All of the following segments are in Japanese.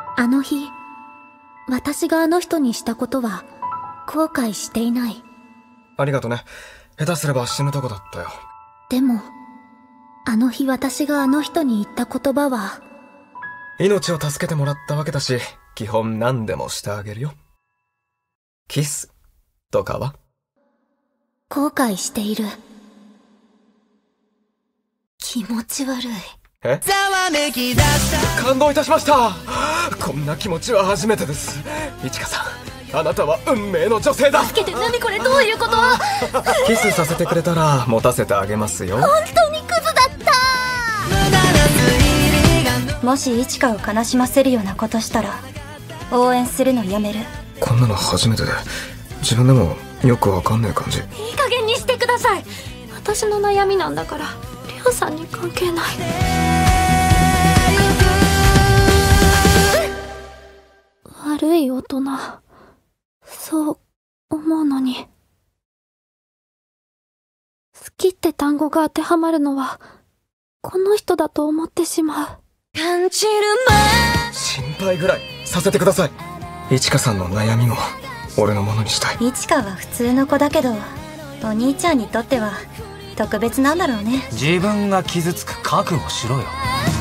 あの日、私があの人にしたことは後悔していない。 ありがとね。下手すれば死ぬとこだったよ。 でも、あの日私があの人に言った言葉は、 命を助けてもらったわけだし、基本何でもしてあげるよ。キスとかは？ 後悔している。気持ち悪い。 え？感動いたしました。こんな気持ちは初めてです。いちかさん、あなたは運命の女性だ。 助けて。何これ、どういうこと？ キスさせてくれたら持たせてあげますよ。 本当にクズだった。 もしイチカを悲しませるようなことしたら応援するのやめる。 こんなの初めてで、自分でもよくわかんない感じ。 いい加減にしてください。私の悩みなんだから、リョウさんに関係ない。悪い大人、そう思うのに。好きって単語が当てはまるのはこの人だと思ってしまう。 心配ぐらいさせてください。いちかさんの悩みも俺のものにしたい。 イチカは普通の子だけど、お兄ちゃんにとっては特別なんだろうね。 自分が傷つく覚悟しろよ。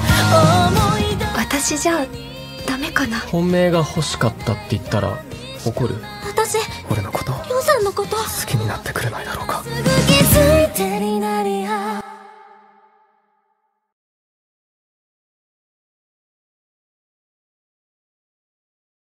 私じゃダメかな。 本命が欲しかったって言ったら怒る？ 私、 俺のことリョウさんのこと好きになってくれないだろうか。